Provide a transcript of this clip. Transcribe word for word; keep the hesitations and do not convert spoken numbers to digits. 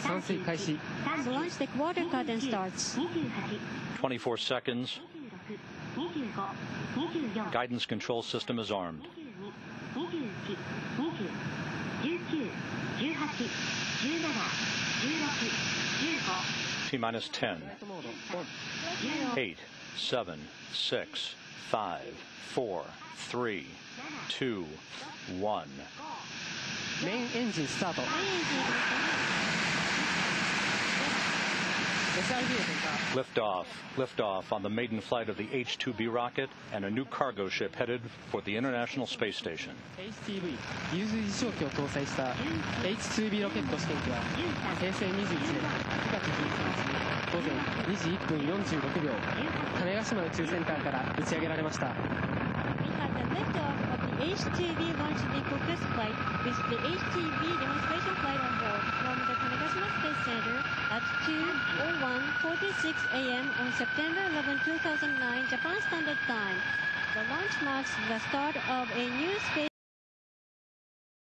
散水開始。 The launch deck water curtain starts. twenty-four seconds. Guidance control system is armed. T minus ten. eight, seven, six, five, four, three, two, one. メインエンジンスタート。 エイチアイビー で点火。 Lift off. Lift off on the maiden flight of the H two B rocket and a new cargo ship headed for the International Space Station. エイチティーブイ 有随時消去を搭載した エイチツービー ロケット試験機は平成にじゅういちねんくがつじゅういちにち午前にじいっぷんよんじゅうろくびょう種子島宇宙センターから打ち上げられました。 We had the liftoff of the H T V Launch focus flight with the H T V demonstration flight on board from the Tanegashima Space Center at two oh one forty-six a m on September eleventh two thousand nine Japan Standard Time. The launch marks the start of a new space